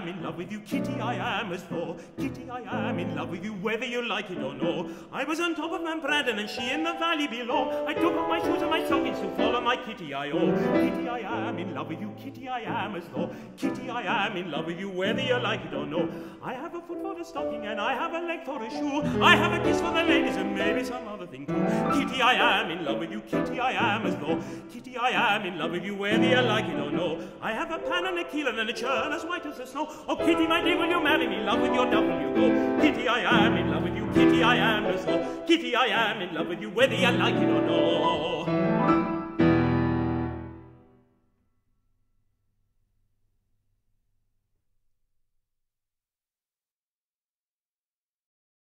am in love with you, Kitty, I am as though. Kitty, I am in love with you, whether you like it or no. I was on top of Mount Brandon and she in the valley below. I took off my shoes and my stockings to follow my Kitty, I oh. Kitty, I am in love with you, Kitty, I am as though. Kitty, I am in love with you, whether you like it or no. I have a foot for a stocking and I have a leg for a shoe. I have a kiss for the ladies and maybe some other thing too. Kitty, I am in love with you, Kitty, I am as though. Kitty, I am in love with you, whether you like it or no. I have a pan and a keel and a churn as white as the snow. Oh, Kitty, my dear, will you marry me? Love with your W go. Kitty, I am in love with you, Kitty, I am as though. Kitty, I am in love with you, whether you like it or no.